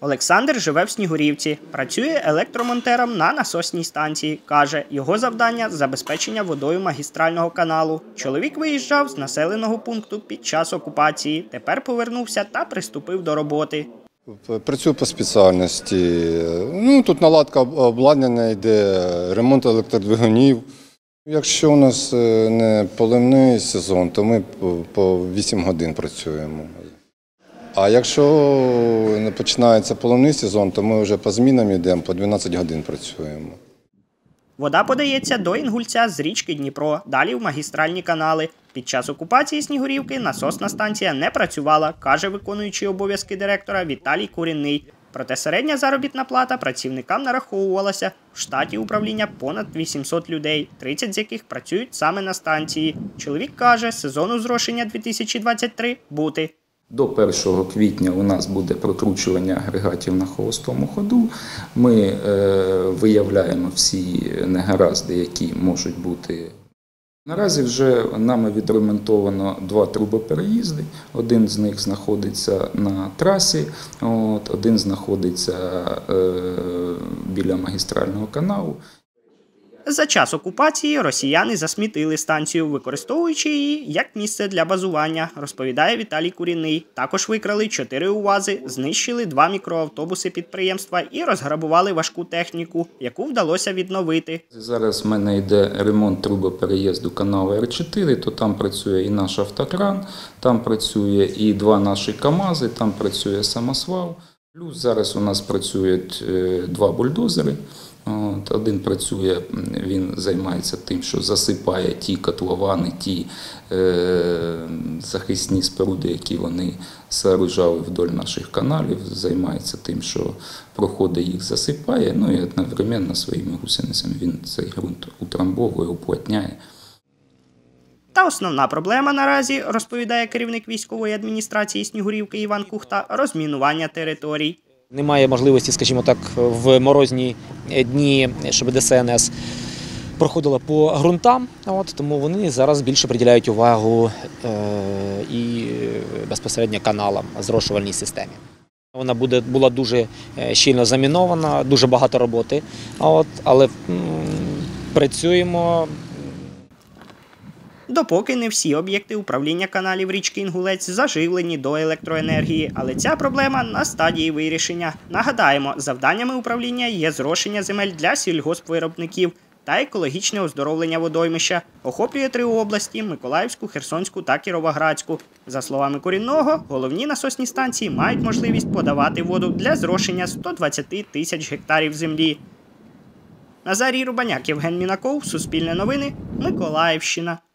Олександр живе в Снігурівці. Працює електромонтером на насосній станції. Каже, його завдання – забезпечення водою магістрального каналу. Чоловік виїжджав з населеного пункту під час окупації. Тепер повернувся та приступив до роботи. Працюю по спеціальності. Тут наладка обладнання йде, ремонт електродвигунів. Якщо у нас не поливний сезон, то ми по 8 годин працюємо. А якщо не починається поливний сезон, то ми вже по змінам йдемо, по 12 годин працюємо. Вода подається до Інгульця з річки Дніпро, далі в магістральні канали. Під час окупації Снігурівки насосна станція не працювала, каже виконуючий обов'язки директора Віталій Курінний. Проте середня заробітна плата працівникам нараховувалася. В штаті управління понад 800 людей, 30 з яких працюють саме на станції. Чоловік каже, сезону зрошення 2023 бути. До 1 квітня у нас буде прокручування агрегатів на холостому ходу. Ми виявляємо всі негаразди, які можуть бути. Наразі вже нами відремонтовано 2 трубопереїзди. Один з них знаходиться на трасі, один знаходиться біля магістрального каналу. За час окупації росіяни засмітили станцію, використовуючи її як місце для базування, розповідає Віталій Курінний. Також викрали 4 УАЗи, знищили 2 мікроавтобуси підприємства і розграбували важку техніку, яку вдалося відновити. Зараз в мене йде ремонт трубопереїзду каналу Р4, то там працює і наш автокран, там працює і 2 наші КАМАЗи, там працює самосвал. Плюс зараз у нас працюють 2 бульдозери. Один працює, він займається тим, що засипає ті котловани, ті захисні споруди, які вони сооружали вдоль наших каналів, займається тим, що проходи їх засипає, і одновременно своїми гусеницями він цей ґрунт утрамбовує, уплотняє. Та основна проблема наразі, розповідає керівник військової адміністрації Снігурівки Іван Кухта – розмінування територій. Немає можливості, скажімо так, в морозні дні, щоб ДСНС проходила по ґрунтам, тому вони зараз більше приділяють увагу і безпосередньо каналам, зрошувальній системі. Вона була дуже щільно замінована, дуже багато роботи, але працюємо. Допоки не всі об'єкти управління каналів річки Інгулець заживлені до електроенергії, але ця проблема на стадії вирішення. Нагадаємо, завданнями управління є зрошення земель для сільгоспвиробників та екологічне оздоровлення водоймища. Охоплює 3 області – Миколаївську, Херсонську та Кіровоградську. За словами Курінного, головні насосні станції мають можливість подавати воду для зрошення 120 тисяч гектарів землі. Назарій Рубаняк, Євген Мінаков, Суспільне новини, Миколаївщина.